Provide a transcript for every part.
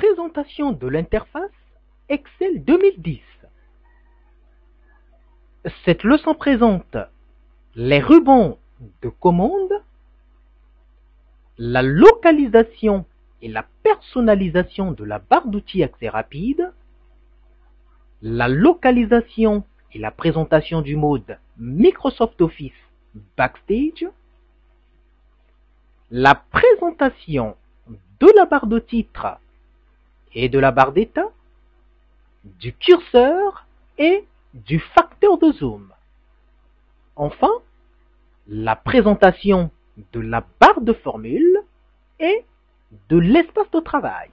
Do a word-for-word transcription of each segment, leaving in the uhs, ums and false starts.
Présentation de l'interface Excel deux mille dix. Cette leçon présente les rubans de commande, la localisation et la personnalisation de la barre d'outils accès rapide, la localisation et la présentation du mode Microsoft Office Backstage, la présentation de la barre de titre et de la barre d'état, du curseur et du facteur de zoom. Enfin, la présentation de la barre de formule et de l'espace de travail.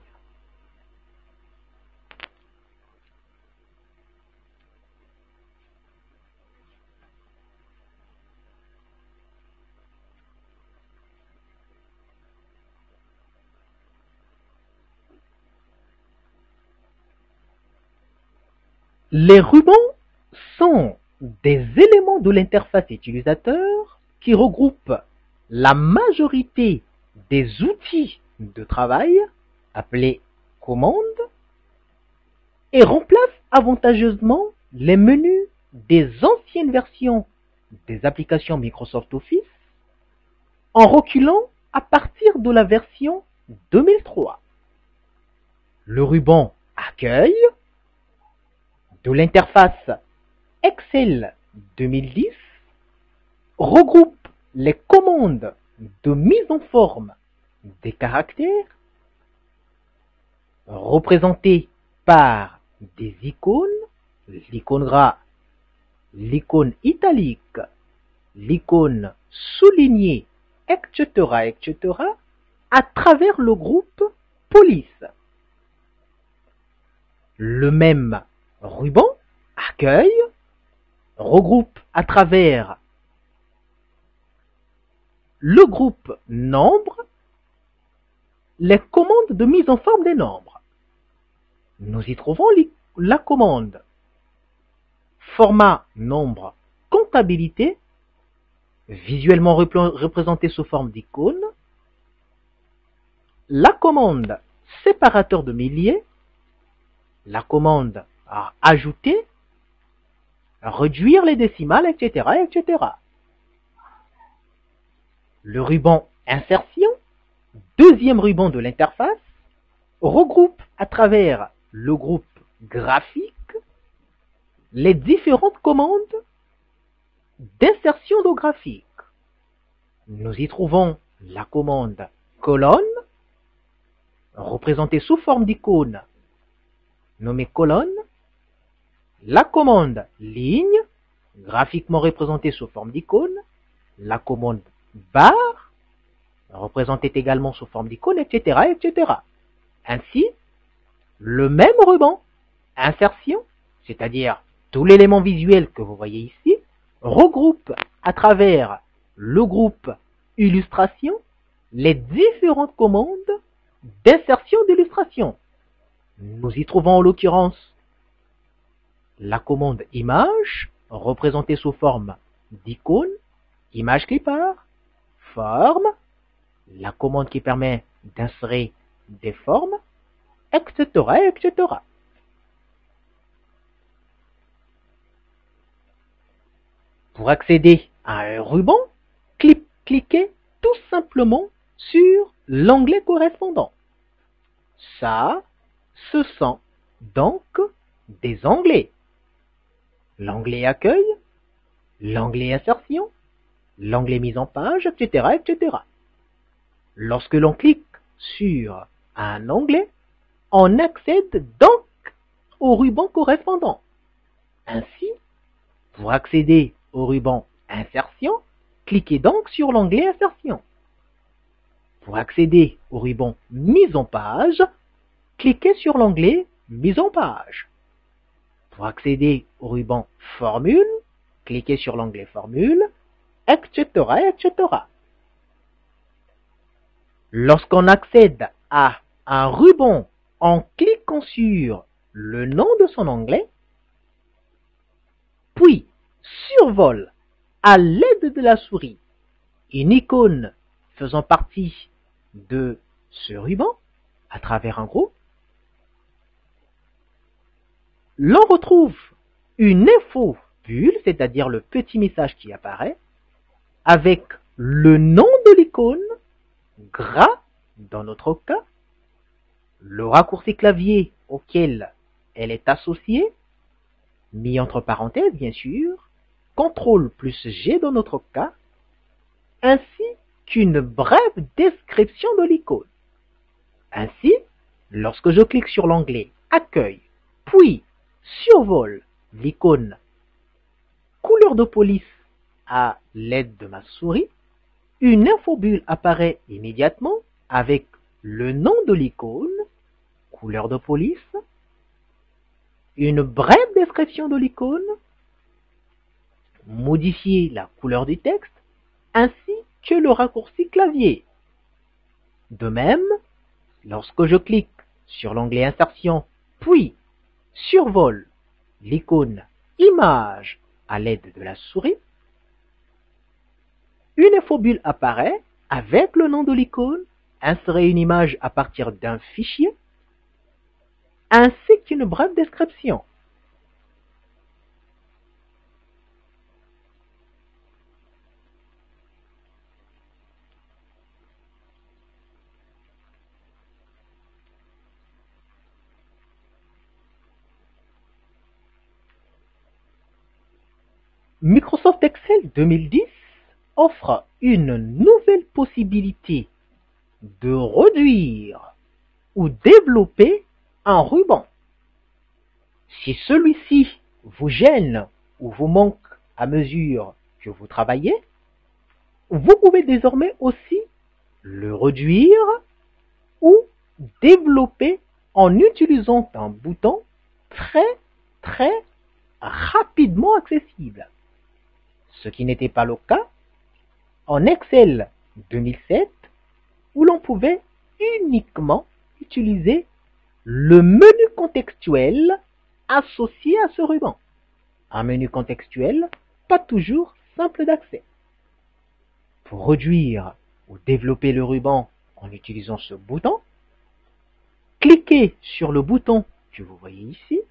Les rubans sont des éléments de l'interface utilisateur qui regroupent la majorité des outils de travail appelés commandes et remplacent avantageusement les menus des anciennes versions des applications Microsoft Office en reculant à partir de la version deux mille trois. Le ruban Accueil de l'interface Excel deux mille dix regroupe les commandes de mise en forme des caractères représentées par des icônes, l'icône gras, l'icône italique, l'icône soulignée, et cetera, et cetera, à travers le groupe police. Le même ruban Accueil regroupe à travers le groupe Nombre les commandes de mise en forme des nombres. Nous y trouvons la commande Format Nombre Comptabilité, visuellement représentée sous forme d'icône, la commande Séparateur de milliers, la commande à ajouter, réduire les décimales, et cetera, et cetera. Le ruban Insertion, deuxième ruban de l'interface, regroupe à travers le groupe Graphique les différentes commandes d'insertion de graphique. Nous y trouvons la commande Colonne, représentée sous forme d'icône nommée colonne, la commande Ligne, graphiquement représentée sous forme d'icône, la commande Barre, représentée également sous forme d'icône, et cetera, et cetera. Ainsi, le même ruban Insertion, c'est-à-dire tout l'élément visuel que vous voyez ici, regroupe à travers le groupe Illustration les différentes commandes d'insertion d'illustration. Nous y trouvons en l'occurrence la commande Image, représentée sous forme d'icône, Image Clipper, Forme, la commande qui permet d'insérer des formes, et cetera, et cetera. Pour accéder à un ruban, cliquez tout simplement sur l'onglet correspondant. Ça, ce sont donc des onglets. L'onglet Accueil, l'onglet Insertion, l'onglet Mise en page, et cetera, et cetera. Lorsque l'on clique sur un onglet, on accède donc au ruban correspondant. Ainsi, pour accéder au ruban Insertion, cliquez donc sur l'onglet Insertion. Pour accéder au ruban Mise en page, cliquez sur l'onglet Mise en page. Pour accéder au ruban Formule, cliquez sur l'onglet Formule, et cetera, et cetera. Lorsqu'on accède à un ruban en cliquant sur le nom de son onglet, puis survole à l'aide de la souris une icône faisant partie de ce ruban à travers un groupe, l'on retrouve une info bulle, c'est-à-dire le petit message qui apparaît, avec le nom de l'icône, gras dans notre cas, le raccourci clavier auquel elle est associée, mis entre parenthèses bien sûr, contrôle plus G dans notre cas, ainsi qu'une brève description de l'icône. Ainsi, lorsque je clique sur l'onglet Accueil, puis survole l'icône couleur de police à l'aide de ma souris, une infobulle apparaît immédiatement avec le nom de l'icône, couleur de police, une brève description de l'icône, modifier la couleur du texte, ainsi que le raccourci clavier. De même, lorsque je clique sur l'onglet Insertion, puis survole l'icône Image à l'aide de la souris, une infobulle apparaît avec le nom de l'icône, insérer une image à partir d'un fichier, ainsi qu'une brève description. Microsoft Excel deux mille dix offre une nouvelle possibilité de réduire ou développer un ruban. Si celui-ci vous gêne ou vous manque à mesure que vous travaillez, vous pouvez désormais aussi le réduire ou développer en utilisant un bouton très très rapidement accessible. Ce qui n'était pas le cas en Excel deux mille sept, où l'on pouvait uniquement utiliser le menu contextuel associé à ce ruban. Un menu contextuel pas toujours simple d'accès. Pour réduire ou développer le ruban en utilisant ce bouton, cliquez sur le bouton que vous voyez ici,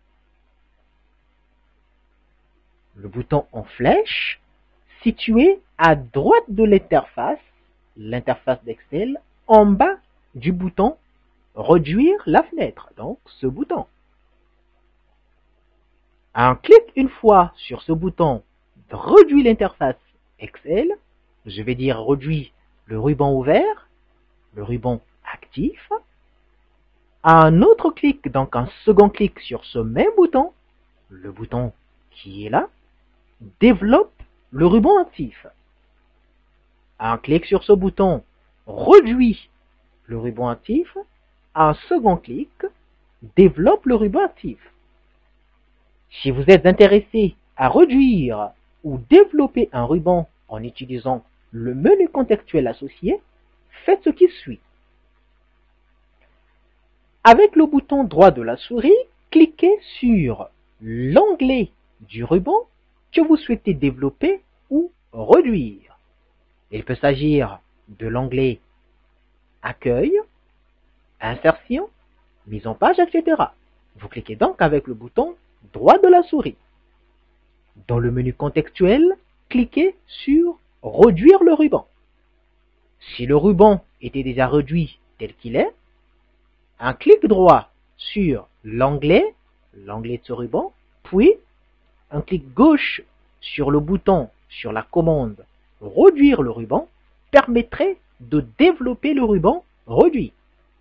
le bouton en flèche situé à droite de l'interface, l'interface d'Excel, en bas du bouton réduire la fenêtre, donc ce bouton. Un clic une fois sur ce bouton de réduire l'interface Excel, je vais dire réduire le ruban ouvert, le ruban actif. Un autre clic, donc un second clic sur ce même bouton, le bouton qui est là, développe le ruban actif. Un clic sur ce bouton réduit le ruban actif. Un second clic développe le ruban actif. Si vous êtes intéressé à réduire ou développer un ruban en utilisant le menu contextuel associé, faites ce qui suit. Avec le bouton droit de la souris, cliquez sur l'onglet du ruban que vous souhaitez développer ou réduire. Il peut s'agir de l'onglet Accueil, Insertion, Mise en page, et cetera. Vous cliquez donc avec le bouton droit de la souris. Dans le menu contextuel, cliquez sur Réduire le ruban. Si le ruban était déjà réduit tel qu'il est, un clic droit sur l'onglet, l'onglet de ce ruban, puis un clic gauche sur le bouton sur la commande Réduire le ruban permettrait de développer le ruban réduit.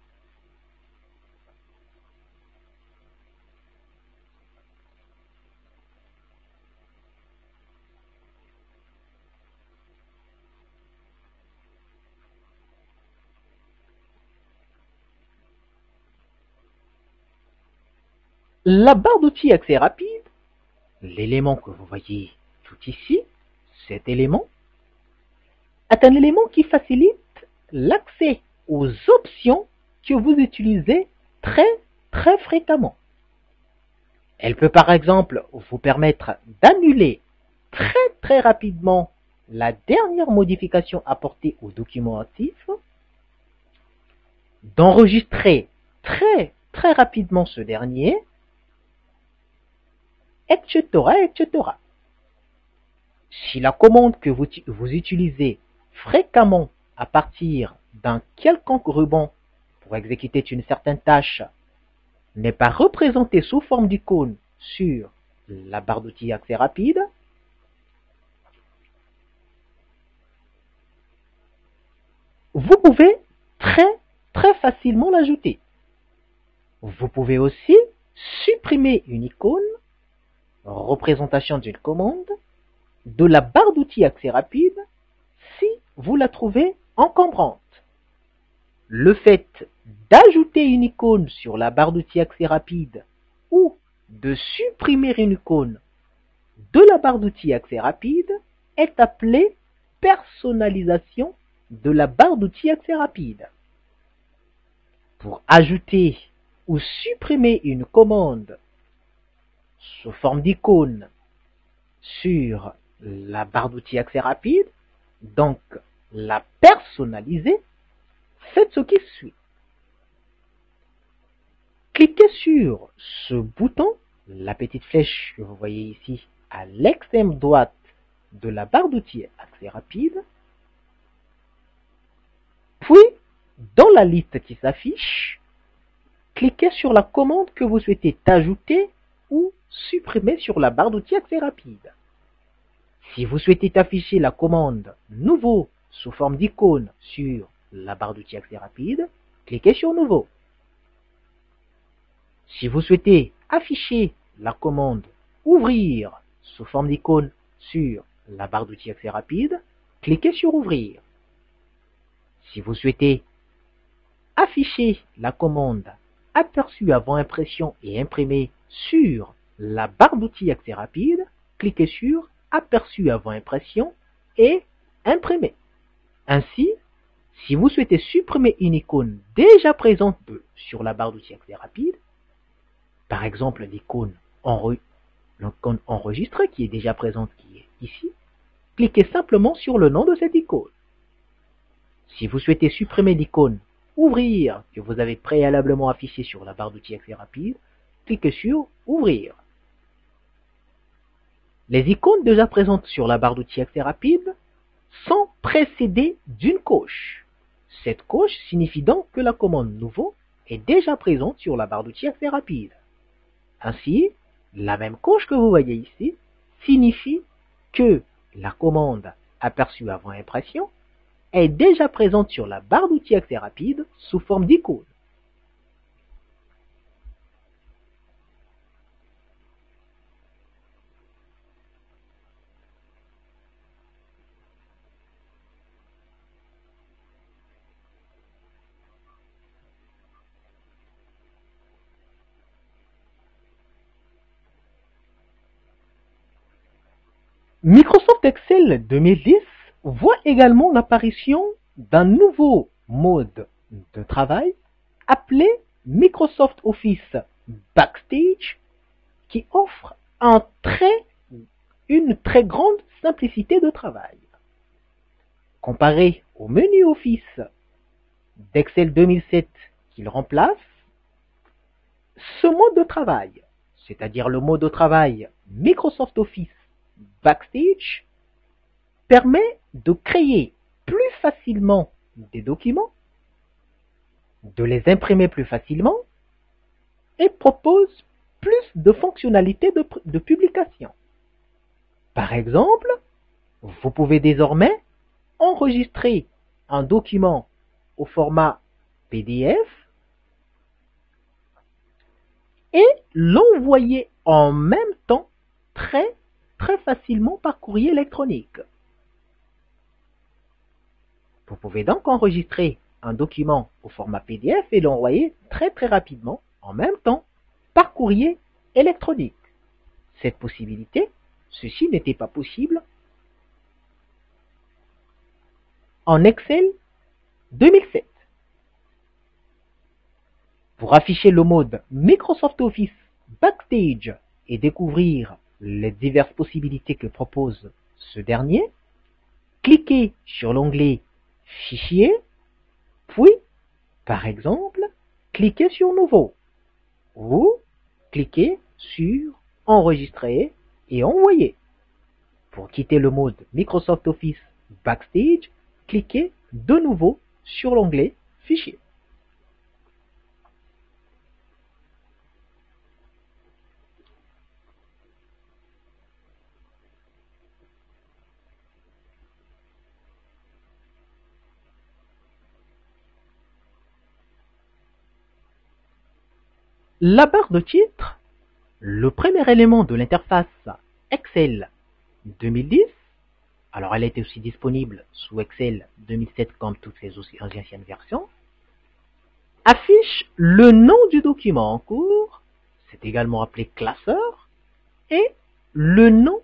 La barre d'outils accès rapide, l'élément que vous voyez tout ici, cet élément, est un élément qui facilite l'accès aux options que vous utilisez très très fréquemment. Elle peut par exemple vous permettre d'annuler très très rapidement la dernière modification apportée au document actif, d'enregistrer très très rapidement ce dernier, et cetera, et cetera. Si la commande que vous, vous utilisez fréquemment à partir d'un quelconque ruban pour exécuter une certaine tâche n'est pas représentée sous forme d'icône sur la barre d'outils accès rapide, vous pouvez très très facilement l'ajouter. Vous pouvez aussi supprimer une icône, représentation d'une commande, de la barre d'outils accès rapide si vous la trouvez encombrante. Le fait d'ajouter une icône sur la barre d'outils accès rapide ou de supprimer une icône de la barre d'outils accès rapide est appelé personnalisation de la barre d'outils accès rapide. Pour ajouter ou supprimer une commande sous forme d'icône sur la barre d'outils accès rapide, donc la personnaliser, faites ce qui suit. Cliquez sur ce bouton, la petite flèche que vous voyez ici à l'extrême droite de la barre d'outils accès rapide, puis dans la liste qui s'affiche, cliquez sur la commande que vous souhaitez ajouter ou supprimer sur la barre d'outils accès rapide. Si vous souhaitez afficher la commande nouveau sous forme d'icône sur la barre d'outils accès rapide, cliquez sur nouveau. Si vous souhaitez afficher la commande ouvrir sous forme d'icône sur la barre d'outils accès rapide, cliquez sur ouvrir. Si vous souhaitez afficher la commande aperçu avant impression et imprimé sur la barre d'outils accès rapide, cliquez sur aperçu avant impression et imprimer. Ainsi, si vous souhaitez supprimer une icône déjà présente sur la barre d'outils accès rapide, par exemple l'icône enregistrée qui est déjà présente qui est ici, cliquez simplement sur le nom de cette icône. Si vous souhaitez supprimer l'icône ouvrir que vous avez préalablement affiché sur la barre d'outils accès rapide, cliquez sur ouvrir. Les icônes déjà présentes sur la barre d'outils accès rapide sont précédées d'une coche. Cette coche signifie donc que la commande nouveau est déjà présente sur la barre d'outils accès rapide. Ainsi, la même coche que vous voyez ici signifie que la commande aperçue avant impression est déjà présente sur la barre d'outils accès rapide sous forme d'icône. Microsoft Excel deux mille dix voit également l'apparition d'un nouveau mode de travail appelé Microsoft Office Backstage qui offre un très, une très grande simplicité de travail. Comparé au menu Office d'Excel deux mille sept qu'il remplace, ce mode de travail, c'est-à-dire le mode de travail Microsoft Office Backstage, permet de créer plus facilement des documents, de les imprimer plus facilement et propose plus de fonctionnalités de, de publication. Par exemple, vous pouvez désormais enregistrer un document au format P D F et l'envoyer en même temps très très facilement par courrier électronique. Vous pouvez donc enregistrer un document au format P D F et l'envoyer très très rapidement en même temps par courrier électronique. Cette possibilité, ceci n'était pas possible en Excel deux mille sept. Pour afficher le mode Microsoft Office Backstage et découvrir les diverses possibilités que propose ce dernier, cliquez sur l'onglet Fichier, puis, par exemple, cliquez sur Nouveau ou cliquez sur enregistrer et envoyer. Pour quitter le mode Microsoft Office Backstage, cliquez de nouveau sur l'onglet Fichier. La barre de titre, le premier élément de l'interface Excel deux mille dix, alors elle était aussi disponible sous Excel deux mille sept comme toutes les anciennes versions, affiche le nom du document en cours, c'est également appelé classeur, et le nom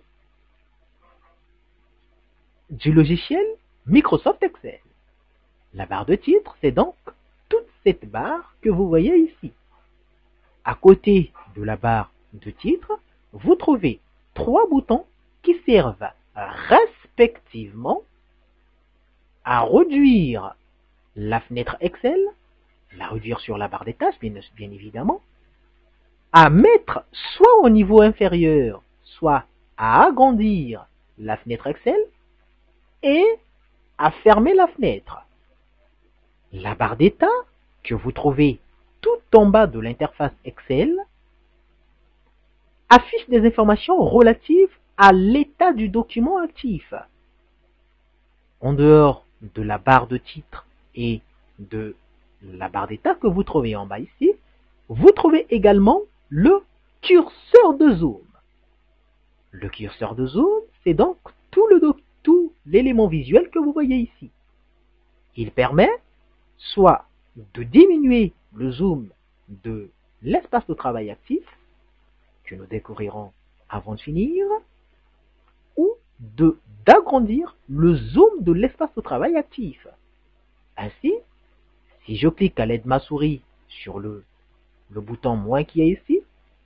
du logiciel Microsoft Excel. La barre de titre, c'est donc toute cette barre que vous voyez ici. À côté de la barre de titre, vous trouvez trois boutons qui servent respectivement à réduire la fenêtre Excel, la réduire sur la barre des tâches, bien, bien évidemment, à mettre soit au niveau inférieur, soit à agrandir la fenêtre Excel et à fermer la fenêtre. La barre d'état que vous trouvez tout en bas de l'interface Excel affiche des informations relatives à l'état du document actif. En dehors de la barre de titre et de la barre d'état que vous trouvez en bas ici, vous trouvez également le curseur de zoom. Le curseur de zoom, c'est donc tout le tout l'élément visuel que vous voyez ici. Il permet soit de diminuer le zoom de l'espace de travail actif, que nous découvrirons avant de finir, ou de d'agrandir le zoom de l'espace de travail actif. Ainsi, si je clique à l'aide de ma souris sur le, le bouton moins qui est ici,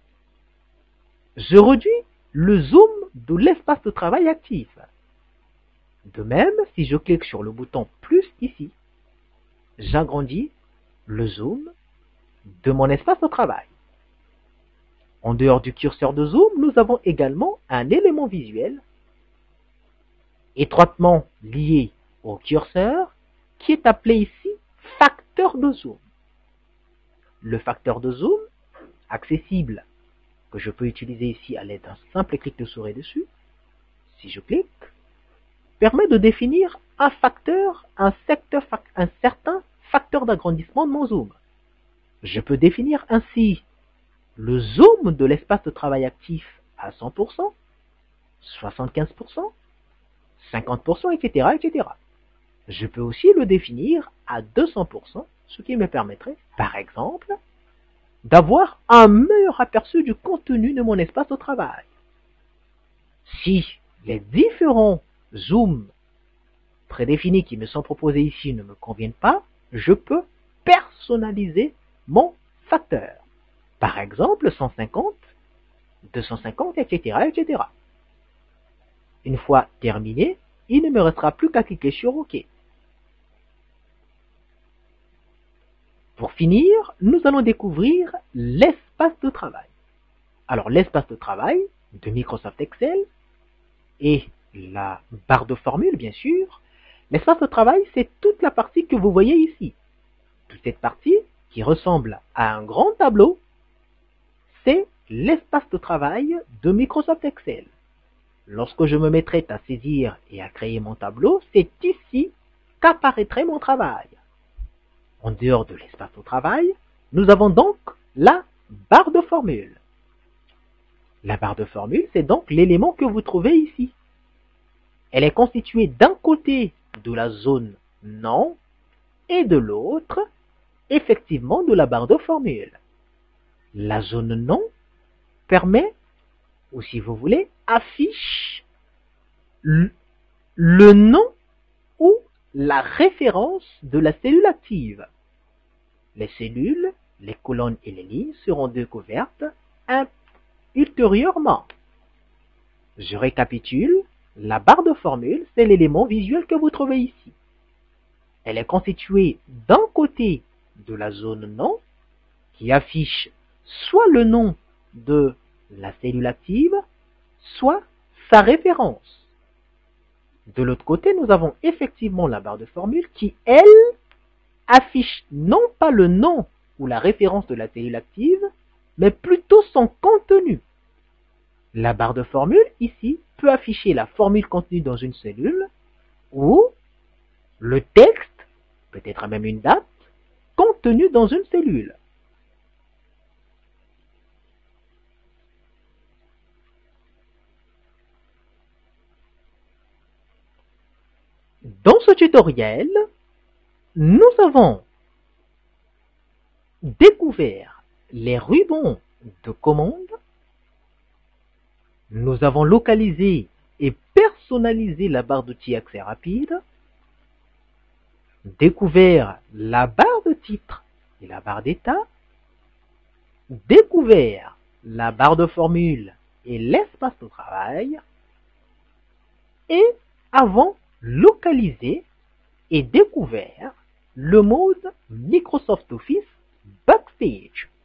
je réduis le zoom de l'espace de travail actif. De même, si je clique sur le bouton plus ici, j'agrandis le zoom de mon espace de travail. En dehors du curseur de zoom, nous avons également un élément visuel étroitement lié au curseur qui est appelé ici facteur de zoom. Le facteur de zoom, accessible, que je peux utiliser ici à l'aide d'un simple clic de souris dessus, si je clique, permet de définir un facteur, un, secteur, un certain facteur d'agrandissement de mon zoom. Je peux définir ainsi le zoom de l'espace de travail actif à cent pour cent, soixante-quinze pour cent, cinquante pour cent, et cetera, et cetera. Je peux aussi le définir à deux cents pour cent, ce qui me permettrait, par exemple, d'avoir un meilleur aperçu du contenu de mon espace de travail. Si les différents zooms prédéfinis qui me sont proposés ici ne me conviennent pas, je peux personnaliser mon facteur. Par exemple, cent cinquante, deux cent cinquante, et cetera, et cetera. Une fois terminé, il ne me restera plus qu'à cliquer sur OK. Pour finir, nous allons découvrir l'espace de travail. Alors, l'espace de travail de Microsoft Excel et la barre de formule, bien sûr. L'espace de travail, c'est toute la partie que vous voyez ici. Toute cette partie qui ressemble à un grand tableau, c'est l'espace de travail de Microsoft Excel. Lorsque je me mettrai à saisir et à créer mon tableau, c'est ici qu'apparaîtrait mon travail. En dehors de l'espace de travail, nous avons donc la barre de formule. La barre de formule, c'est donc l'élément que vous trouvez ici. Elle est constituée d'un côté de la zone nom et de l'autre, effectivement, de la barre de formule. La zone nom permet, ou si vous voulez, affiche le, le nom ou la référence de la cellule active. Les cellules, les colonnes et les lignes seront découvertes ultérieurement. Je récapitule, la barre de formule, c'est l'élément visuel que vous trouvez ici. Elle est constituée d'un côté de la zone nom, qui affiche soit le nom de la cellule active, soit sa référence. De l'autre côté, nous avons effectivement la barre de formule qui, elle, affiche non pas le nom ou la référence de la cellule active, mais plutôt son contenu. La barre de formule, ici, peut afficher la formule contenue dans une cellule ou le texte, peut-être même une date, contenue dans une cellule. Dans ce tutoriel, nous avons découvert les rubans de commande. Nous avons localisé et personnalisé la barre d'outils accès rapide, découvert la barre de titre et la barre d'état, découvert la barre de formule et l'espace de travail, et avons localisé et découvert le mode Microsoft Office Backstage.